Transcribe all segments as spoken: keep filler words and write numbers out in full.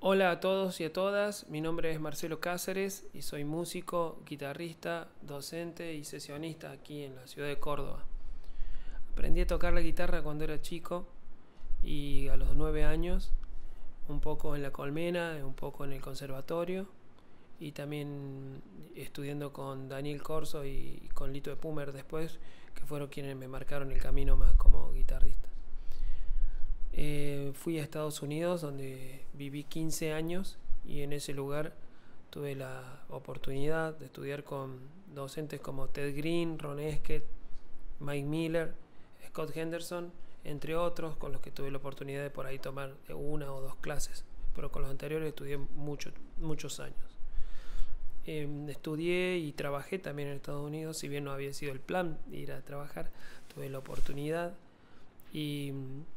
Hola a todos y a todas, mi nombre es Marcelo Cáceres y soy músico, guitarrista, docente y sesionista aquí en la ciudad de Córdoba. Aprendí a tocar la guitarra cuando era chico y a los nueve años, un poco en la Colmena, un poco en el conservatorio y también estudiando con Daniel Corso y con Lito de Pumer después, que fueron quienes me marcaron el camino más como guitarrista. Eh, fui a Estados Unidos donde viví quince años y en ese lugar tuve la oportunidad de estudiar con docentes como Ted Green, Ron Esket, Mike Miller, Scott Henderson, entre otros con los que tuve la oportunidad de por ahí tomar una o dos clases, pero con los anteriores estudié mucho, muchos años. Eh, estudié y trabajé también en Estados Unidos, si bien no había sido el plan ir a trabajar, tuve la oportunidad y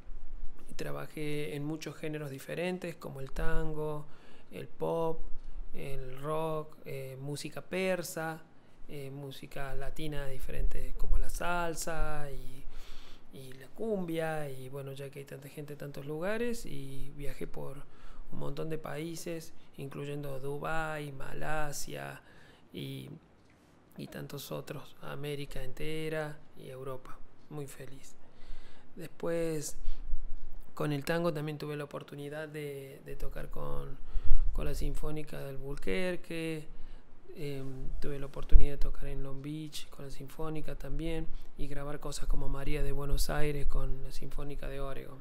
trabajé en muchos géneros diferentes como el tango, el pop, el rock, eh, música persa, eh, música latina diferente como la salsa y, y la cumbia, y bueno, ya que hay tanta gente en tantos lugares, y viajé por un montón de países incluyendo Dubái, Malasia y, y tantos otros, América entera y Europa, muy feliz. Después con el tango también tuve la oportunidad de, de tocar con, con la Sinfónica del Albuquerque, eh, tuve la oportunidad de tocar en Long Beach con la Sinfónica también y grabar cosas como María de Buenos Aires con la Sinfónica de Oregon.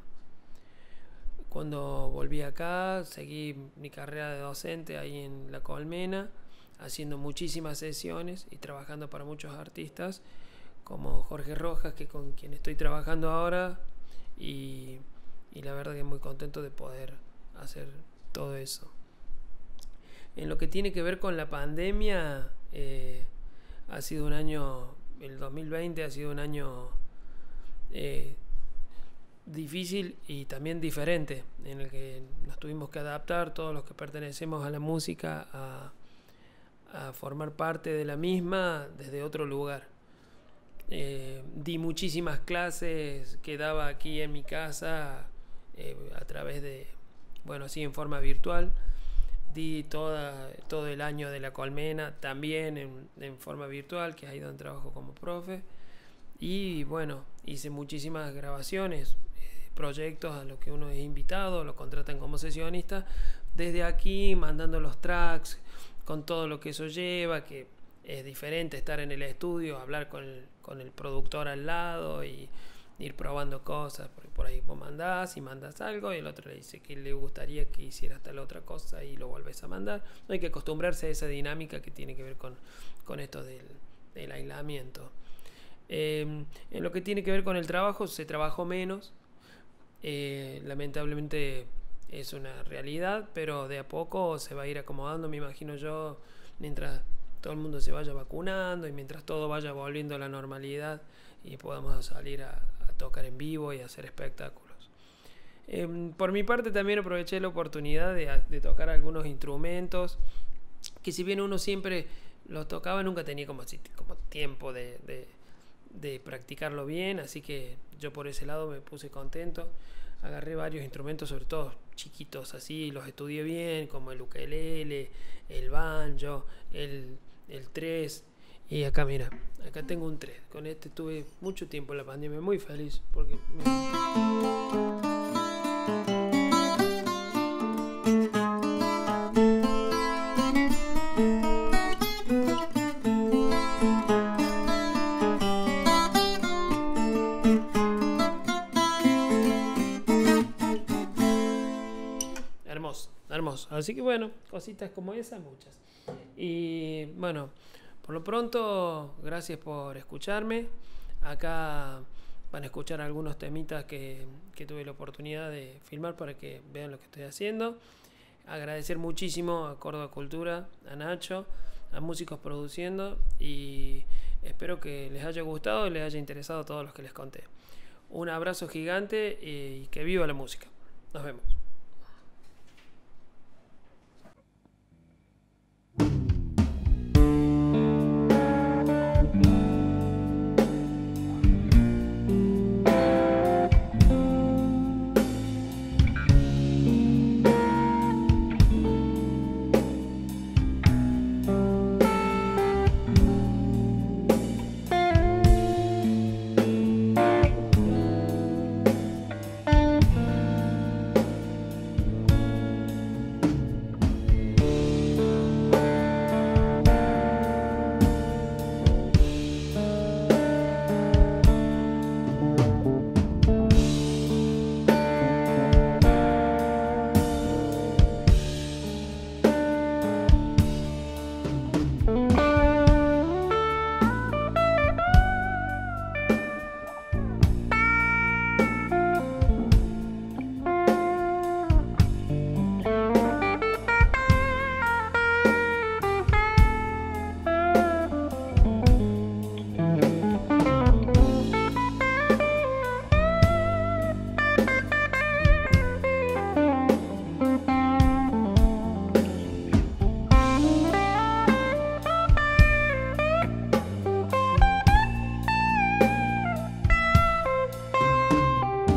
Cuando volví acá seguí mi carrera de docente ahí en La Colmena, haciendo muchísimas sesiones y trabajando para muchos artistas como Jorge Rojas, que con quien estoy trabajando ahora, y y la verdad que muy contento de poder hacer todo eso. En lo que tiene que ver con la pandemia, eh, ha sido un año, el dos mil veinte ha sido un año eh, difícil y también diferente, en el que nos tuvimos que adaptar todos los que pertenecemos a la música a, a formar parte de la misma desde otro lugar. Eh, di muchísimas clases que daba aquí en mi casa, Eh, a través de, bueno, así en forma virtual. Di toda, todo el año de La Colmena también en, en forma virtual, que es ahí donde trabajo como profe. Y bueno, hice muchísimas grabaciones, eh, proyectos a los que uno es invitado, lo contratan como sesionista, desde aquí mandando los tracks, con todo lo que eso lleva, que es diferente estar en el estudio, hablar con el, con el productor al lado y ir probando cosas, porque por ahí vos mandás y mandas algo y el otro le dice que le gustaría que hiciera tal otra cosa y lo volvés a mandar. No hay que acostumbrarse a esa dinámica que tiene que ver con, con esto del, del aislamiento. Eh, en lo que tiene que ver con el trabajo, se trabajó menos, eh, lamentablemente es una realidad, pero de a poco se va a ir acomodando, me imagino yo, mientras todo el mundo se vaya vacunando y mientras todo vaya volviendo a la normalidad y podamos salir a, a tocar en vivo y hacer espectáculos. Eh, por mi parte también aproveché la oportunidad de, de tocar algunos instrumentos que, si bien uno siempre los tocaba, nunca tenía como, como tiempo de, de, de practicarlo bien, así que yo por ese lado me puse contento. Agarré varios instrumentos, sobre todo chiquitos así, los estudié bien, como el ukelele, el banjo, el, el tres. Y acá mira, acá tengo un tres. Con este tuve mucho tiempo en la pandemia, muy feliz porque hermoso, hermoso. Así que bueno, cositas como esas, muchas. Y bueno, por lo pronto, gracias por escucharme. Acá van a escuchar algunos temitas que, que tuve la oportunidad de filmar para que vean lo que estoy haciendo. Agradecer muchísimo a Córdoba Cultura, a Nacho, a Músicos Produciendo, y espero que les haya gustado y les haya interesado a todos los que les conté. Un abrazo gigante y que viva la música. Nos vemos.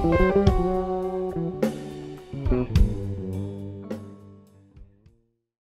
Chao.